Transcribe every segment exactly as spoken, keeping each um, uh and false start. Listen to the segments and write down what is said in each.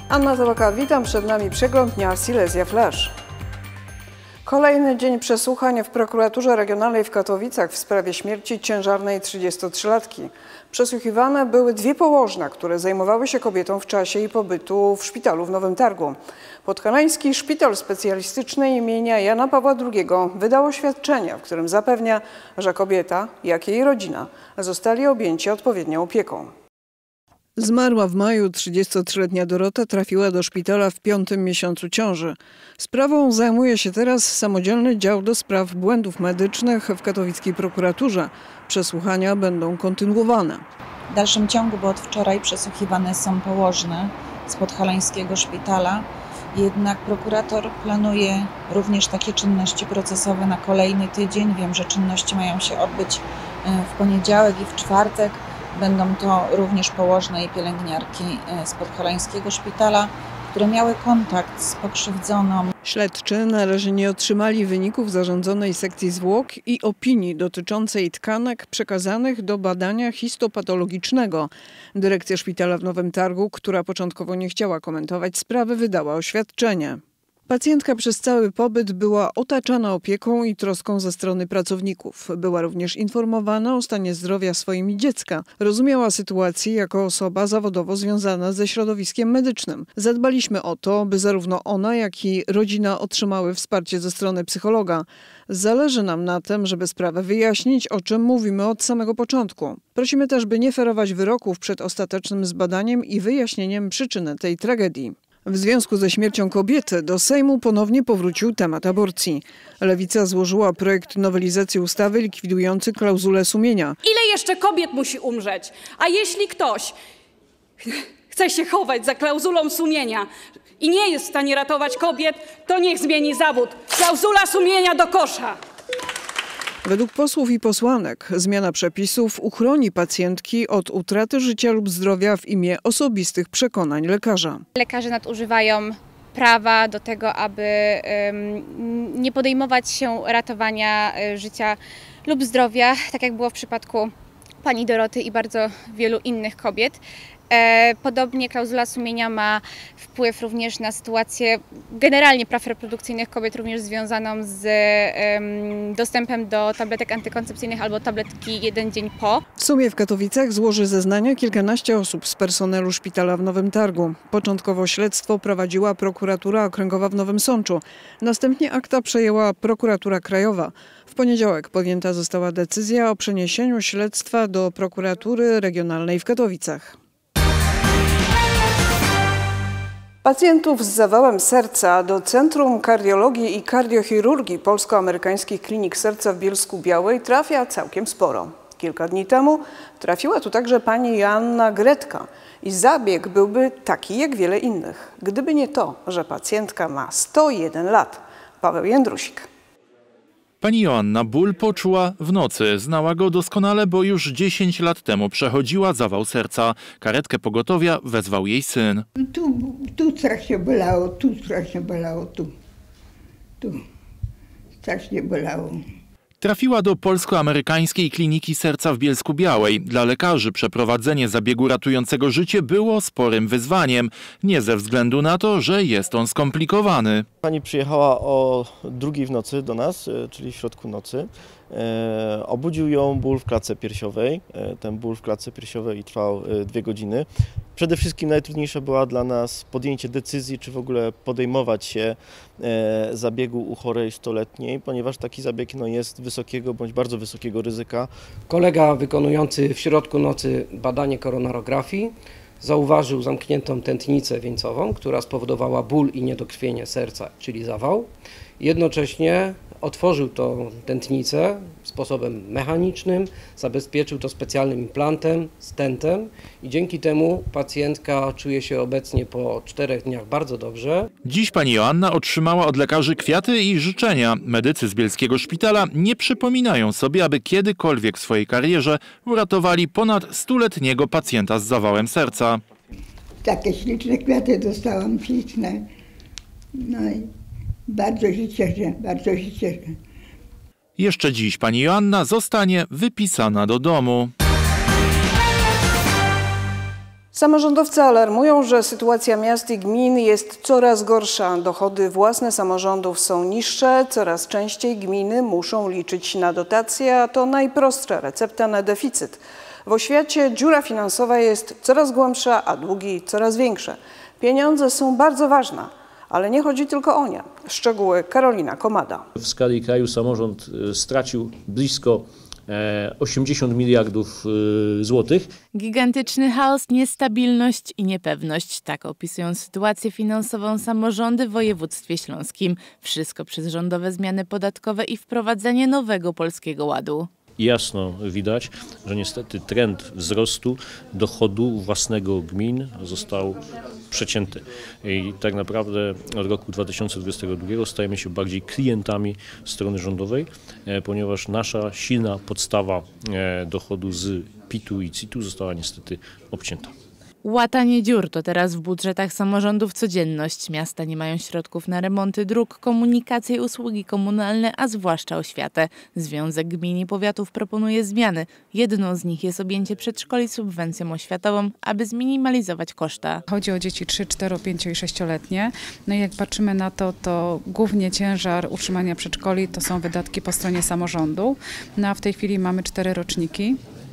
Anna Zabaka, witam. Przed nami przegląd dnia Silesia Flash. Kolejny dzień przesłuchań w prokuraturze regionalnej w Katowicach w sprawie śmierci ciężarnej trzydziestotrzylatki. Przesłuchiwane były dwie położne, które zajmowały się kobietą w czasie jej pobytu w szpitalu w Nowym Targu. Podhalański Szpital Specjalistyczny imienia Jana Pawła drugiego wydał oświadczenie, w którym zapewnia, że kobieta, jak i jej rodzina zostali objęci odpowiednią opieką. Zmarła w maju trzydziestotrzyletnia Dorota trafiła do szpitala w piątym miesiącu ciąży. Sprawą zajmuje się teraz samodzielny dział do spraw błędów medycznych w katowickiej prokuraturze. Przesłuchania będą kontynuowane. W dalszym ciągu, bo od wczoraj przesłuchiwane są położne z podhalańskiego szpitala. Jednak prokurator planuje również takie czynności procesowe na kolejny tydzień. Wiem, że czynności mają się odbyć w poniedziałek i w czwartek. Będą to również położne i pielęgniarki z podhalańskiego szpitala, które miały kontakt z pokrzywdzoną. Śledczy na razie nie otrzymali wyników zarządzonej sekcji zwłok i opinii dotyczącej tkanek przekazanych do badania histopatologicznego. Dyrekcja szpitala w Nowym Targu, która początkowo nie chciała komentować sprawy, wydała oświadczenie. Pacjentka przez cały pobyt była otaczana opieką i troską ze strony pracowników. Była również informowana o stanie zdrowia swojego dziecka. Rozumiała sytuację jako osoba zawodowo związana ze środowiskiem medycznym. Zadbaliśmy o to, by zarówno ona, jak i rodzina otrzymały wsparcie ze strony psychologa. Zależy nam na tym, żeby sprawę wyjaśnić, o czym mówimy od samego początku. Prosimy też, by nie ferować wyroków przed ostatecznym zbadaniem i wyjaśnieniem przyczyny tej tragedii. W związku ze śmiercią kobiety do Sejmu ponownie powrócił temat aborcji. Lewica złożyła projekt nowelizacji ustawy likwidujący klauzulę sumienia. Ile jeszcze kobiet musi umrzeć? A jeśli ktoś chce się chować za klauzulą sumienia i nie jest w stanie ratować kobiet, to niech zmieni zawód. Klauzula sumienia do kosza. Według posłów i posłanek zmiana przepisów uchroni pacjentki od utraty życia lub zdrowia w imię osobistych przekonań lekarza. Lekarze nadużywają prawa do tego, aby um, nie podejmować się ratowania życia lub zdrowia, tak jak było w przypadku pani Doroty i bardzo wielu innych kobiet. Podobnie klauzula sumienia ma wpływ również na sytuację generalnie praw reprodukcyjnych kobiet, również związaną z um, dostępem do tabletek antykoncepcyjnych albo tabletki jeden dzień po. W sumie w Katowicach złoży zeznania kilkanaście osób z personelu szpitala w Nowym Targu. Początkowo śledztwo prowadziła prokuratura okręgowa w Nowym Sączu. Następnie akta przejęła prokuratura krajowa. W poniedziałek podjęta została decyzja o przeniesieniu śledztwa do prokuratury regionalnej w Katowicach. Pacjentów z zawałem serca do Centrum Kardiologii i Kardiochirurgii Polsko-Amerykańskich Klinik Serca w Bielsku-Białej trafia całkiem sporo. Kilka dni temu trafiła tu także pani Joanna Gretka i zabieg byłby taki jak wiele innych, gdyby nie to, że pacjentka ma sto jeden lat. Paweł Jędrusik. Pani Joanna ból poczuła w nocy. Znała go doskonale, bo już dziesięć lat temu przechodziła zawał serca. Karetkę pogotowia wezwał jej syn. Tu, tu strasznie bolało, tu strasznie bolało, tu. Tu strasznie bolało. Trafiła do Polsko-Amerykańskiej Kliniki Serca w Bielsku-Białej. Dla lekarzy przeprowadzenie zabiegu ratującego życie było sporym wyzwaniem. Nie ze względu na to, że jest on skomplikowany. Pani przyjechała o drugiej w nocy do nas, czyli w środku nocy. E, obudził ją ból w klatce piersiowej. E, ten ból w klatce piersiowej trwał e, dwie godziny. Przede wszystkim najtrudniejsze była dla nas podjęcie decyzji, czy w ogóle podejmować się e, zabiegu u chorej stoletniej, ponieważ taki zabieg no, jest wysokiego bądź bardzo wysokiego ryzyka. Kolega wykonujący w środku nocy badanie koronarografii zauważył zamkniętą tętnicę wieńcową, która spowodowała ból i niedokrwienie serca, czyli zawał. Jednocześnie otworzył tą tętnicę sposobem mechanicznym, zabezpieczył to specjalnym implantem, stentem i dzięki temu pacjentka czuje się obecnie po czterech dniach bardzo dobrze. Dziś pani Joanna otrzymała od lekarzy kwiaty i życzenia. Medycy z bielskiego szpitala nie przypominają sobie, aby kiedykolwiek w swojej karierze uratowali ponad stuletniego pacjenta z zawałem serca. Takie śliczne kwiaty dostałam, śliczne. No i bardzo się cieszę, bardzo się cieszę. Jeszcze dziś pani Joanna zostanie wypisana do domu. Samorządowcy alarmują, że sytuacja miast i gmin jest coraz gorsza. Dochody własne samorządów są niższe, coraz częściej gminy muszą liczyć na dotacje, a to najprostsza recepta na deficyt. W oświacie dziura finansowa jest coraz głębsza, a długi coraz większe. Pieniądze są bardzo ważne, ale nie chodzi tylko o nie. Szczegóły Karolina Komada. W skali kraju samorząd stracił blisko osiemdziesiąt miliardów złotych. Gigantyczny chaos, niestabilność i niepewność. Tak opisują sytuację finansową samorządy w województwie śląskim. Wszystko przez rządowe zmiany podatkowe i wprowadzenie nowego Polskiego Ładu. Jasno widać, że niestety trend wzrostu dochodu własnego gmin został przecięty. I tak naprawdę od roku dwa tysiące dwudziestego drugiego stajemy się bardziej klientami strony rządowej, ponieważ nasza silna podstawa dochodu z pitu i citu została niestety obcięta. Łatanie dziur to teraz w budżetach samorządów codzienność. Miasta nie mają środków na remonty dróg, komunikację i usługi komunalne, a zwłaszcza oświatę. Związek Gmin i Powiatów proponuje zmiany. Jedną z nich jest objęcie przedszkoli subwencją oświatową, aby zminimalizować koszta. Chodzi o dzieci trzy, cztero, pięć i sześcioletnie. No i jak patrzymy na to, to głównie ciężar utrzymania przedszkoli to są wydatki po stronie samorządu. No a w tej chwili mamy cztery roczniki.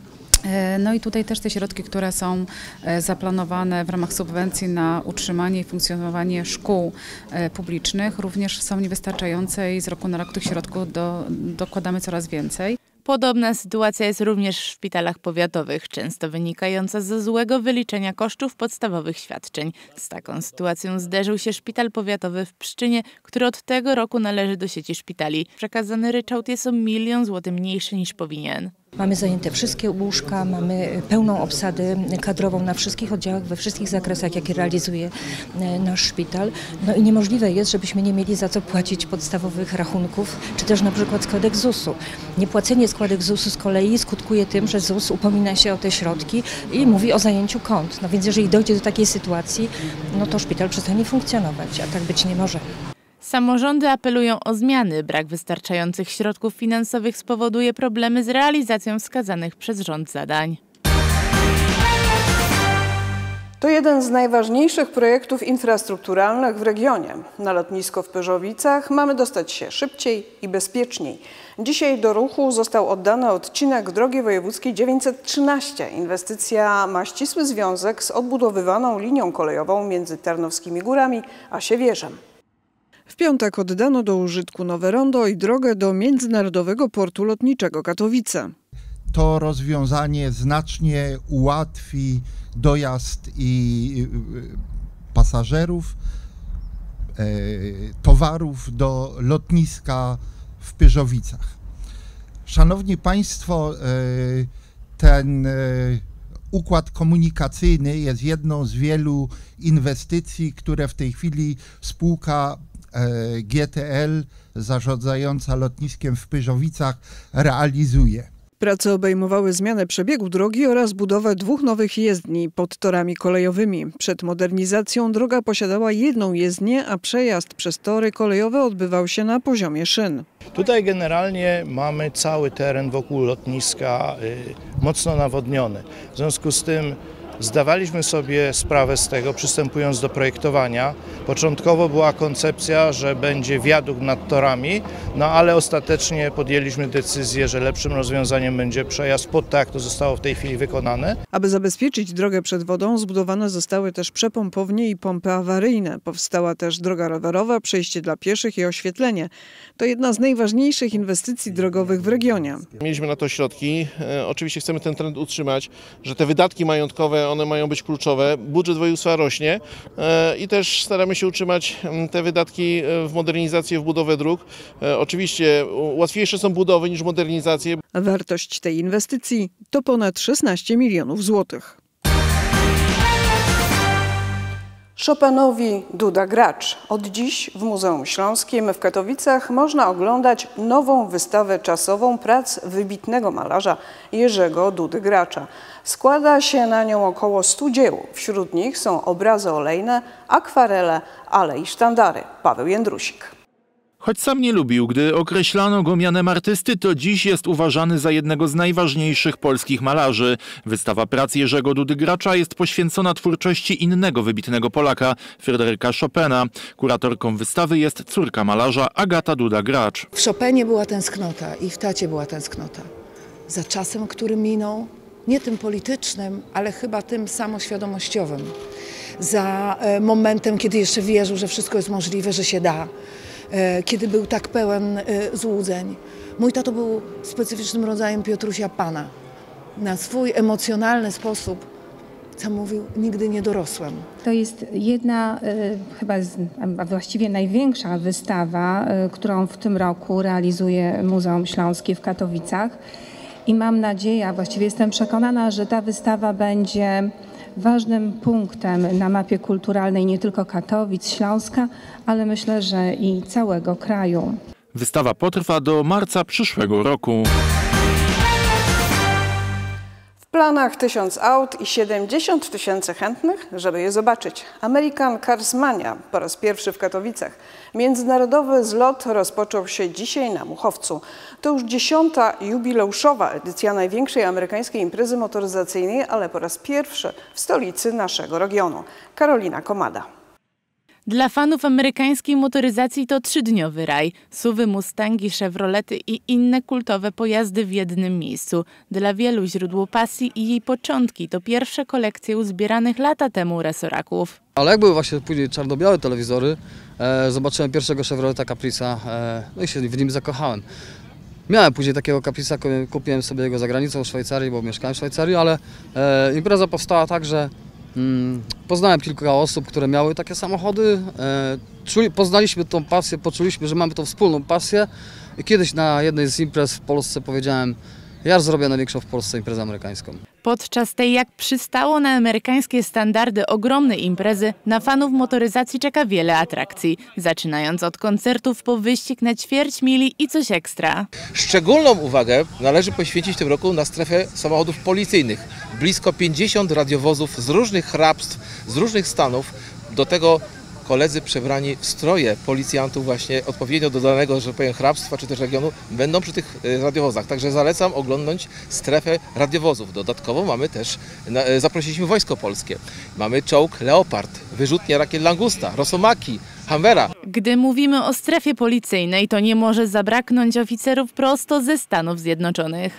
No i tutaj też te środki, które są zaplanowane w ramach subwencji na utrzymanie i funkcjonowanie szkół publicznych, również są niewystarczające i z roku na rok tych środków do, dokładamy coraz więcej. Podobna sytuacja jest również w szpitalach powiatowych, często wynikająca ze złego wyliczenia kosztów podstawowych świadczeń. Z taką sytuacją zderzył się szpital powiatowy w Pszczynie, który od tego roku należy do sieci szpitali. Przekazany ryczałt jest o milion złotych mniejszy niż powinien. Mamy zajęte wszystkie łóżka, mamy pełną obsadę kadrową na wszystkich oddziałach, we wszystkich zakresach, jakie realizuje nasz szpital. No i niemożliwe jest, żebyśmy nie mieli za co płacić podstawowych rachunków, czy też na przykład składek zusu. Niepłacenie składek zusu z kolei skutkuje tym, że ZUS upomina się o te środki i mówi o zajęciu kont. No więc jeżeli dojdzie do takiej sytuacji, no to szpital przestanie funkcjonować, a tak być nie może. Samorządy apelują o zmiany. Brak wystarczających środków finansowych spowoduje problemy z realizacją wskazanych przez rząd zadań. To jeden z najważniejszych projektów infrastrukturalnych w regionie. Na lotnisko w Pyrzowicach mamy dostać się szybciej i bezpieczniej. Dzisiaj do ruchu został oddany odcinek drogi wojewódzkiej dziewięćset trzynaście. Inwestycja ma ścisły związek z odbudowywaną linią kolejową między Tarnowskimi Górami a Siewierzem. W piątek oddano do użytku nowe rondo i drogę do Międzynarodowego Portu Lotniczego Katowice. To rozwiązanie znacznie ułatwi dojazd i pasażerów, towarów do lotniska w Pyrzowicach. Szanowni Państwo, ten układ komunikacyjny jest jedną z wielu inwestycji, które w tej chwili spółka G T L zarządzająca lotniskiem w Pyrzowicach realizuje. Prace obejmowały zmianę przebiegu drogi oraz budowę dwóch nowych jezdni pod torami kolejowymi. Przed modernizacją droga posiadała jedną jezdnię, a przejazd przez tory kolejowe odbywał się na poziomie szyn. Tutaj generalnie mamy cały teren wokół lotniska y, mocno nawodniony. W związku z tym zdawaliśmy sobie sprawę z tego, przystępując do projektowania. Początkowo była koncepcja, że będzie wiadukt nad torami, no ale ostatecznie podjęliśmy decyzję, że lepszym rozwiązaniem będzie przejazd pod to, jak to zostało w tej chwili wykonane. Aby zabezpieczyć drogę przed wodą, zbudowane zostały też przepompownie i pompy awaryjne. Powstała też droga rowerowa, przejście dla pieszych i oświetlenie. To jedna z najważniejszych inwestycji drogowych w regionie. Mieliśmy na to środki. E, oczywiście chcemy ten trend utrzymać, że te wydatki majątkowe, one mają być kluczowe. Budżet województwa rośnie e, i też staramy się utrzymać te wydatki w modernizację, w budowę dróg. E, oczywiście łatwiejsze są budowy niż modernizacje. Wartość tej inwestycji to ponad szesnaście milionów złotych. Chopinowi Duda Gracz. Od dziś w Muzeum Śląskim w Katowicach można oglądać nową wystawę czasową prac wybitnego malarza Jerzego Dudy Gracza. Składa się na nią około stu dzieł. Wśród nich są obrazy olejne, akwarele, ale i sztandary. Paweł Jędrusik. Choć sam nie lubił, gdy określano go mianem artysty, to dziś jest uważany za jednego z najważniejszych polskich malarzy. Wystawa prac Jerzego Dudy Gracza jest poświęcona twórczości innego wybitnego Polaka, Fryderyka Chopina. Kuratorką wystawy jest córka malarza Agata Duda-Gracz. W Chopinie była tęsknota i w tacie była tęsknota. Za czasem, który minął, nie tym politycznym, ale chyba tym samoświadomościowym. Za momentem, kiedy jeszcze wierzył, że wszystko jest możliwe, że się da. Kiedy był tak pełen złudzeń. Mój tato był specyficznym rodzajem Piotrusia Pana. Na swój emocjonalny sposób, co mówił, nigdy nie dorosłem. To jest jedna, chyba a właściwie największa wystawa, którą w tym roku realizuje Muzeum Śląskie w Katowicach. I mam nadzieję, a właściwie jestem przekonana, że ta wystawa będzie ważnym punktem na mapie kulturalnej nie tylko Katowic, Śląska, ale myślę, że i całego kraju. Wystawa potrwa do marca przyszłego roku. W planach tysiąc aut i siedemdziesiąt tysięcy chętnych, żeby je zobaczyć. American Cars Mania po raz pierwszy w Katowicach. Międzynarodowy zlot rozpoczął się dzisiaj na Muchowcu. To już dziesiąta jubileuszowa edycja największej amerykańskiej imprezy motoryzacyjnej, ale po raz pierwszy w stolicy naszego regionu. Karolina Komada. Dla fanów amerykańskiej motoryzacji to trzydniowy raj. Suwy, Mustangi, Chevrolety i inne kultowe pojazdy w jednym miejscu. Dla wielu źródło pasji i jej początki to pierwsze kolekcje uzbieranych lata temu resoraków. Ale jak były właśnie później czarno-białe telewizory, e, zobaczyłem pierwszego Chevroleta Caprice'a, e, no i się w nim zakochałem. Miałem później takiego Caprice'a, kupiłem sobie go za granicą w Szwajcarii, bo mieszkałem w Szwajcarii, ale e, impreza powstała tak, że mm, poznałem kilka osób, które miały takie samochody, e, czuli, poznaliśmy tą pasję, poczuliśmy, że mamy tą wspólną pasję i kiedyś na jednej z imprez w Polsce powiedziałem, ja zrobię największą w Polsce imprezę amerykańską. Podczas tej, jak przystało na amerykańskie standardy, ogromnej imprezy, na fanów motoryzacji czeka wiele atrakcji. Zaczynając od koncertów po wyścig na ćwierć mili i coś ekstra. Szczególną uwagę należy poświęcić w tym roku na strefę samochodów policyjnych. Blisko pięćdziesiąt radiowozów z różnych hrabstw, z różnych stanów. Do tego koledzy przebrani w stroje policjantów właśnie odpowiednio do danego, że powiem, hrabstwa czy też regionu będą przy tych radiowozach. Także zalecam oglądnąć strefę radiowozów. Dodatkowo mamy też, zaprosiliśmy Wojsko Polskie. Mamy czołg Leopard, wyrzutnie rakiet Langusta, Rosomaki, Hammera. Gdy mówimy o strefie policyjnej, to nie może zabraknąć oficerów prosto ze Stanów Zjednoczonych.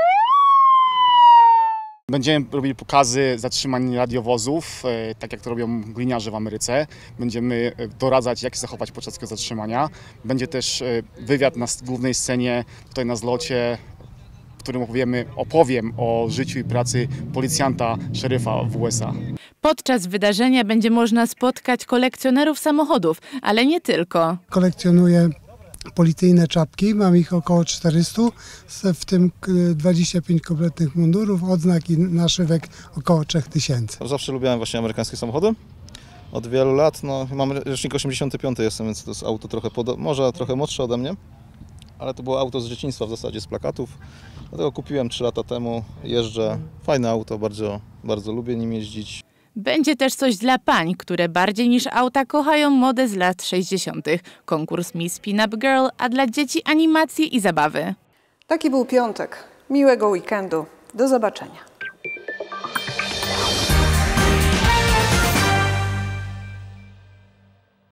Będziemy robili pokazy zatrzymań radiowozów, tak jak to robią gliniarze w Ameryce. Będziemy doradzać, jak się zachować podczas tego zatrzymania. Będzie też wywiad na głównej scenie, tutaj na zlocie, w którym opowiemy, opowiem o życiu i pracy policjanta, szeryfa w U S A. Podczas wydarzenia będzie można spotkać kolekcjonerów samochodów, ale nie tylko. Kolekcjonuję policyjne czapki, mam ich około czterysta, w tym dwadzieścia pięć kompletnych mundurów, odznak i naszywek około trzy tysiące. Zawsze lubiłem właśnie amerykańskie samochody. Od wielu lat, no mam rocznik osiemdziesiąty piąty jestem, więc to jest auto trochę, może trochę młodsze ode mnie, ale to było auto z dzieciństwa w zasadzie, z plakatów. Dlatego kupiłem trzy lata temu, jeżdżę, fajne auto, bardzo, bardzo lubię nim jeździć. Będzie też coś dla pań, które bardziej niż auta kochają modę z lat sześćdziesiątych. Konkurs Miss Pin-Up Girl, a dla dzieci animacje i zabawy. Taki był piątek. Miłego weekendu. Do zobaczenia.